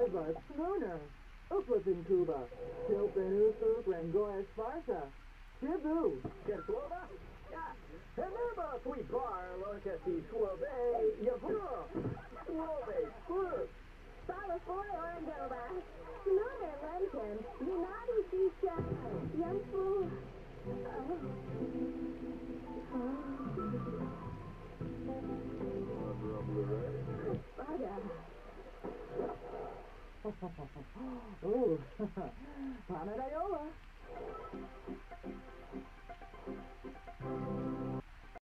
nueva schooner. Upload in Cuba. Tilpenusu, Grangoy Esparta. Cebu. Kerslova? Ja, remember sweet bar, Lorkesti Swobe, Yavuro. Swobe, Swobe. Follow for Orandoba. Snooner Luncheon. United Shisha. Young fool. Oh, Panadayola.